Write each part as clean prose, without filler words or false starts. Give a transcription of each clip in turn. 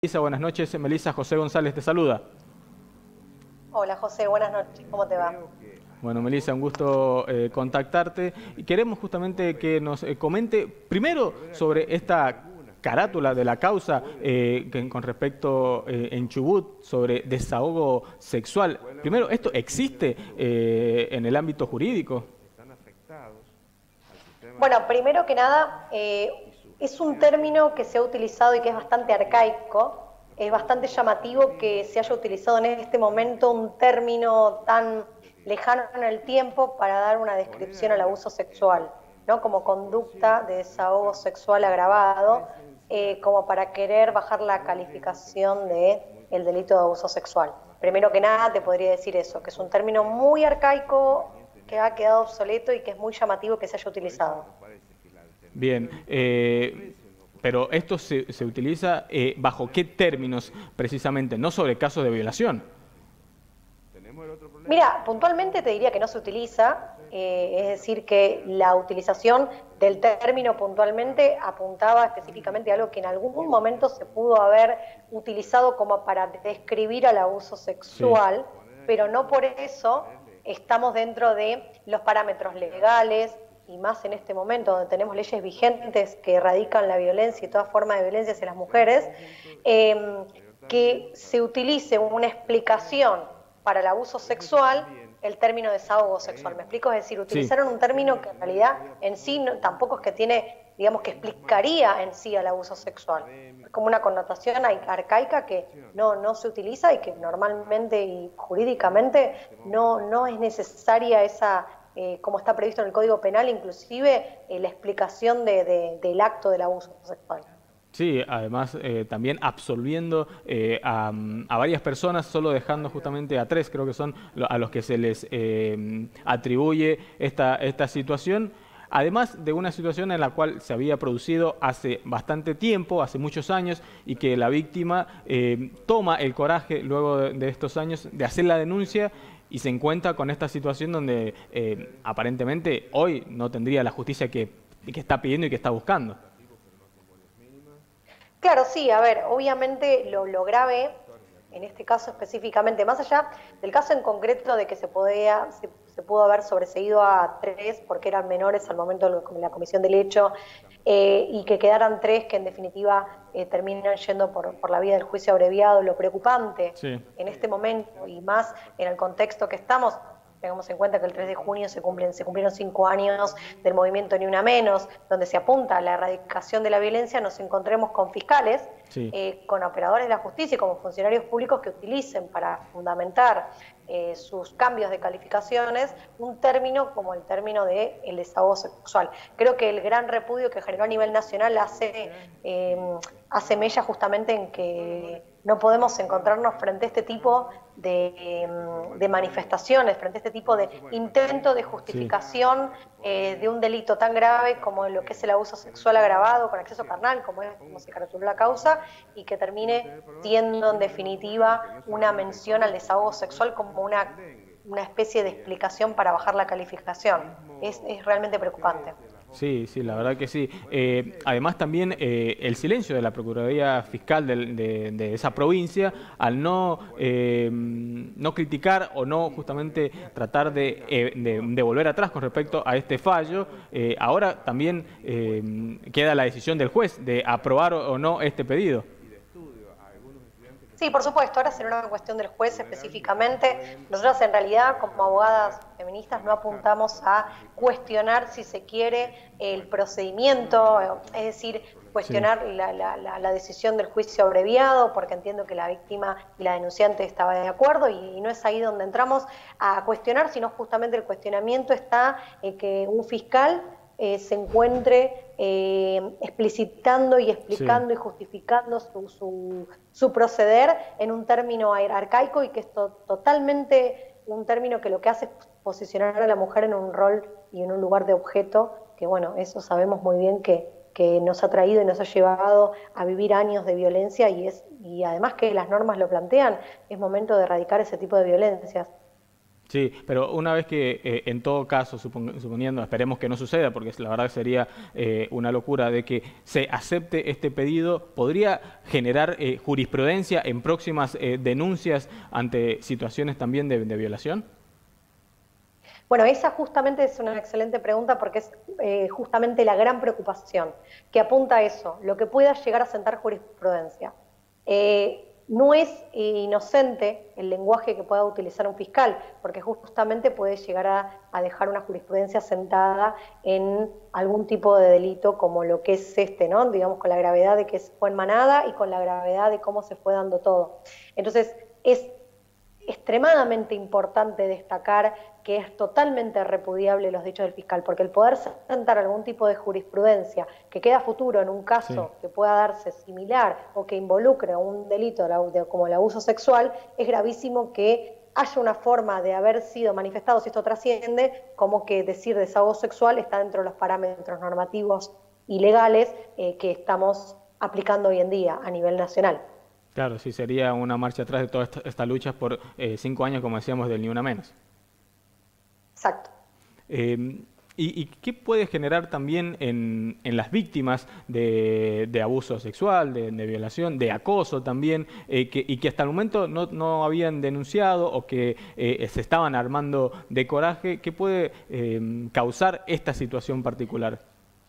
Melissa, buenas noches. Melissa, José González te saluda. Hola José, buenas noches, ¿cómo te va? Bueno, Melissa, un gusto contactarte y queremos justamente que nos comente primero sobre esta carátula de la causa con respecto en Chubut sobre desahogo sexual. Primero, ¿esto existe en el ámbito jurídico? Bueno, primero que nada, es un término que se ha utilizado y que es bastante arcaico. Es bastante llamativo que se haya utilizado en este momento un término tan lejano en el tiempo para dar una descripción al abuso sexual, ¿no? Como conducta de desahogo sexual agravado, como para querer bajar la calificación del delito de abuso sexual. Primero que nada te podría decir eso, que es un término muy arcaico, que ha quedado obsoleto y que es muy llamativo que se haya utilizado. Bien, pero esto se utiliza ¿bajo qué términos precisamente? No sobre casos de violación. Mira, puntualmente te diría que no se utiliza, es decir, que la utilización del término puntualmente apuntaba específicamente a algo que en algún momento se pudo haber utilizado como para describir al abuso sexual, sí, pero no por eso estamos dentro de los parámetros legales, y más en este momento donde tenemos leyes vigentes que erradican la violencia y toda forma de violencia hacia las mujeres, que se utilice una explicación para el abuso sexual el término desahogo sexual. ¿Me explico? Es decir, utilizaron un término que en realidad en sí no, tampoco es que tiene, digamos, que explicaría en sí al abuso sexual. Es como una connotación arcaica que no se utiliza y que normalmente y jurídicamente no es necesaria esa, como está previsto en el Código Penal, inclusive la explicación del acto del abuso sexual. Sí, además también absolviendo a varias personas, solo dejando justamente a 3, creo que son a los que se les atribuye esta situación. Además de una situación en la cual se había producido hace bastante tiempo, hace muchos años, y que la víctima toma el coraje luego de estos años de hacer la denuncia y se encuentra con esta situación donde aparentemente hoy no tendría la justicia que está pidiendo y que está buscando. Claro, sí, a ver, obviamente lo grave, en este caso específicamente, más allá del caso en concreto de que se pudo haber sobreseído a 3 porque eran menores al momento de la comisión del hecho, y que quedaran 3 que en definitiva terminan yendo por la vía del juicio abreviado. Lo preocupante Sí. en este momento y más en el contexto que estamos, tengamos en cuenta que el 3 de junio se cumplieron 5 años del movimiento Ni Una Menos, donde se apunta a la erradicación de la violencia. Nos encontremos con fiscales, Sí. con operadores de la justicia y como funcionarios públicos que utilicen para fundamentar sus cambios de calificaciones un término como el término de el desahogo sexual. Creo que el gran repudio que generó a nivel nacional hace mella justamente en que no podemos encontrarnos frente a este tipo de manifestaciones, frente a este tipo de intento de justificación de un delito tan grave como lo que es el abuso sexual agravado con acceso carnal, como se caratuló la causa, y que termine siendo en definitiva una mención al desahogo sexual como una especie de explicación para bajar la calificación. Es realmente preocupante. Sí, sí, la verdad que sí. Además también el silencio de la Procuraduría Fiscal de esa provincia al no criticar o no justamente tratar de volver atrás con respecto a este fallo. Ahora también queda la decisión del juez de aprobar o no este pedido. Sí, por supuesto, ahora será una cuestión del juez específicamente. Nosotras en realidad como abogadas feministas no apuntamos a cuestionar, si se quiere, el procedimiento, es decir, cuestionar Sí. la decisión del juicio abreviado, porque entiendo que la víctima y la denunciante estaba de acuerdo, y no es ahí donde entramos a cuestionar, sino justamente el cuestionamiento está en que un fiscal se encuentre explicitando y explicando Sí. y justificando su proceder en un término arcaico, y que es totalmente un término que lo que hace es posicionar a la mujer en un rol y en un lugar de objeto, que bueno, eso sabemos muy bien que nos ha traído y nos ha llevado a vivir años de violencia, y además que las normas lo plantean, es momento de erradicar ese tipo de violencias. Sí, pero una vez que en todo caso, suponiendo, esperemos que no suceda, porque la verdad sería una locura de que se acepte este pedido, ¿podría generar jurisprudencia en próximas denuncias ante situaciones también de violación? Bueno, esa justamente es una excelente pregunta porque es justamente la gran preocupación que apunta a eso, lo que pueda llegar a sentar jurisprudencia. No es inocente el lenguaje que pueda utilizar un fiscal, porque justamente puede llegar a dejar una jurisprudencia sentada en algún tipo de delito como lo que es este, ¿no? Digamos, con la gravedad de que fue en manada y con la gravedad de cómo se fue dando todo. Entonces, es extremadamente importante destacar que es totalmente repudiable los dichos del fiscal, porque el poder sentar algún tipo de jurisprudencia que queda futuro en un caso que pueda darse similar o que involucre un delito como el abuso sexual, es gravísimo que haya una forma de haber sido manifestado, si esto trasciende, como que decir desahogo sexual está dentro de los parámetros normativos y legales que estamos aplicando hoy en día a nivel nacional. Claro, sí, sería una marcha atrás de toda esta lucha por 5 años, como decíamos, del Ni Una Menos. Exacto. Eh, y qué puede generar también en las víctimas de abuso sexual, de violación, de acoso también, y que hasta el momento no habían denunciado o que se estaban armando de coraje? ¿Qué puede causar esta situación particular?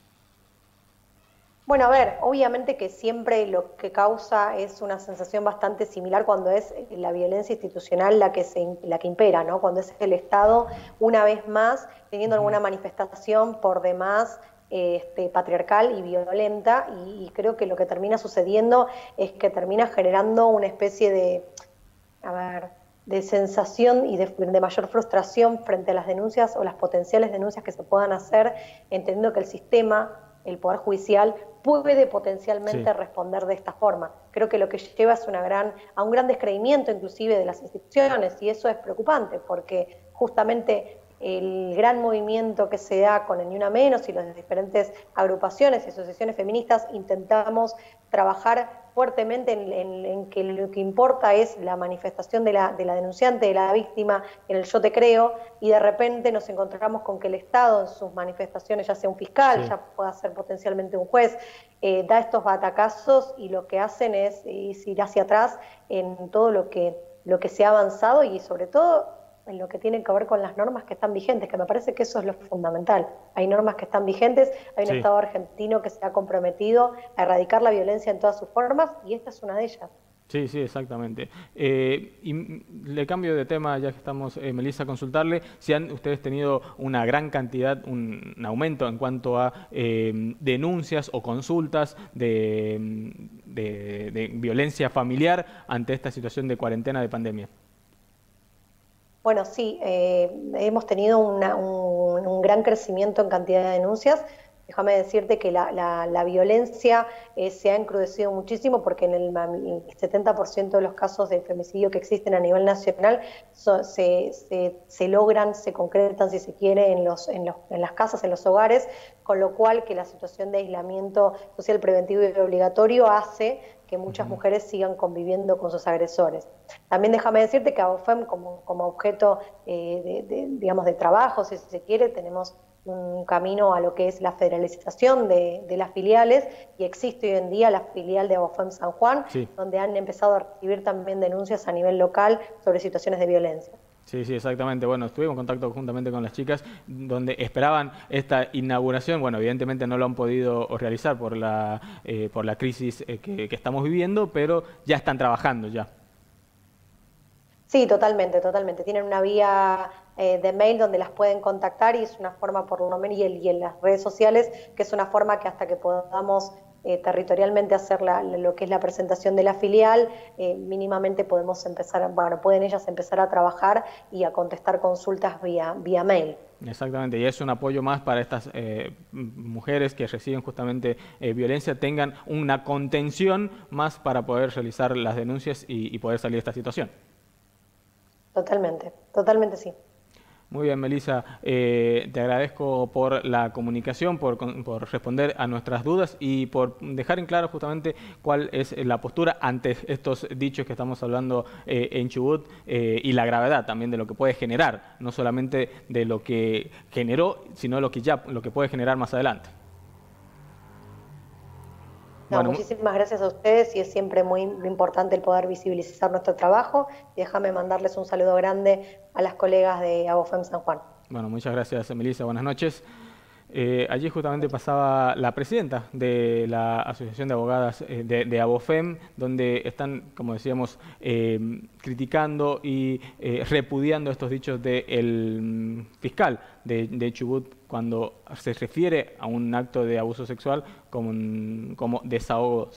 Bueno, a ver, obviamente que siempre lo que causa es una sensación bastante similar cuando es la violencia institucional la que impera, ¿no? Cuando es el Estado, una vez más, teniendo alguna manifestación por demás patriarcal y violenta, y creo que lo que termina sucediendo es que termina generando una especie a ver, de sensación y de mayor frustración frente a las denuncias o las potenciales denuncias que se puedan hacer, entendiendo que el sistema, el Poder Judicial, puede potencialmente responder de esta forma. Creo que lo que lleva es a un gran descreimiento inclusive de las instituciones, y eso es preocupante porque justamente el gran movimiento que se da con el Ni Una Menos y las diferentes agrupaciones y asociaciones feministas intentamos trabajar fuertemente en que lo que importa es la manifestación de la denunciante, de la víctima, en el yo te creo, y de repente nos encontramos con que el Estado en sus manifestaciones, ya sea un fiscal, ya pueda ser potencialmente un juez, da estos batacazos y lo que hacen es ir hacia atrás en todo lo que se ha avanzado y sobre todo en lo que tiene que ver con las normas que están vigentes, que me parece que eso es lo fundamental. Hay normas que están vigentes, hay un Estado argentino que se ha comprometido a erradicar la violencia en todas sus formas y esta es una de ellas. Sí, sí, exactamente. Y le cambio de tema, ya que estamos, Melissa, a consultarle si han ustedes tenido una gran cantidad, un aumento en cuanto a denuncias o consultas de violencia familiar ante esta situación de cuarentena de pandemia. Bueno, sí, hemos tenido un gran crecimiento en cantidad de denuncias. Déjame decirte que la violencia se ha encrudecido muchísimo porque en el 70% de los casos de femicidio que existen a nivel nacional se logran, se concretan, si se quiere, en las casas, en los hogares, con lo cual que la situación de aislamiento social preventivo y obligatorio hace que muchas mujeres sigan conviviendo con sus agresores. También déjame decirte que a ABOFEM como objeto digamos, de trabajo, si se quiere, tenemos un camino a lo que es la federalización de las filiales y existe hoy en día la filial de ABOFEM San Juan, donde han empezado a recibir también denuncias a nivel local sobre situaciones de violencia. Sí, sí, exactamente. Bueno, estuvimos en contacto juntamente con las chicas donde esperaban esta inauguración. Bueno, evidentemente no lo han podido realizar por la crisis que estamos viviendo, pero ya están trabajando ya. Sí, totalmente, totalmente. Tienen una vía de mail donde las pueden contactar y es una forma por lo menos, y en las redes sociales, que es una forma que hasta que podamos territorialmente hacer lo que es la presentación de la filial, mínimamente podemos empezar, bueno, pueden ellas empezar a trabajar y a contestar consultas vía mail. Exactamente, y es un apoyo más para estas mujeres que reciben justamente violencia, tengan una contención más para poder realizar las denuncias y poder salir de esta situación. Totalmente, totalmente sí. Muy bien, Melissa, te agradezco por la comunicación, por responder a nuestras dudas y por dejar en claro justamente cuál es la postura ante estos dichos que estamos hablando en Chubut y la gravedad también de lo que puede generar, no solamente de lo que generó, sino lo que puede generar más adelante. No, Bueno, muchísimas gracias a ustedes y es siempre muy importante el poder visibilizar nuestro trabajo. Y déjame mandarles un saludo grande a las colegas de Abofem San Juan. bueno, muchas gracias, Melissa. Buenas noches. Allí justamente pasaba la presidenta de la Asociación de Abogadas de Abofem, donde están, como decíamos, criticando y repudiando estos dichos del fiscal de Chubut cuando se refiere a un acto de abuso sexual como desahogo